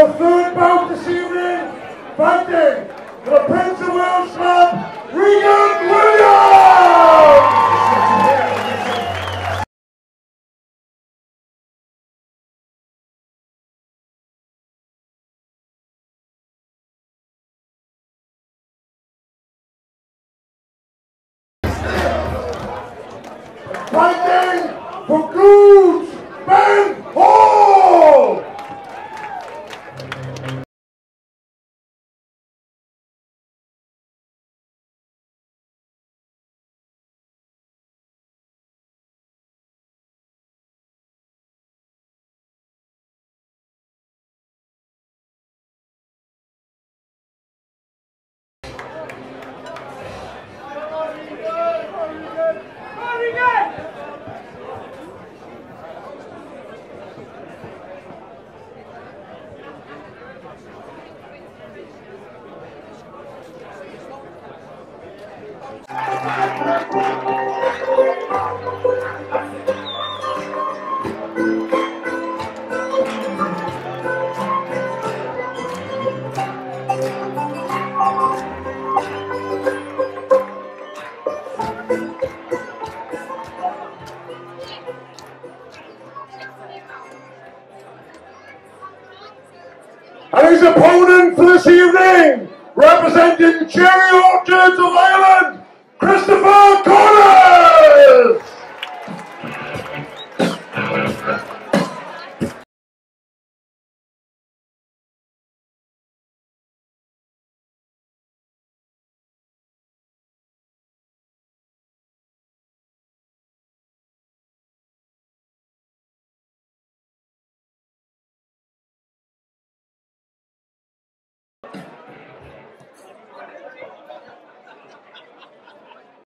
the third bout this evening, fighting for the Prince of Wales Club, Regan Williams! Fighting for Goose, Ben Hall! And his opponent for this evening, representing Cherry Orchards of Ireland, Christopher Connors!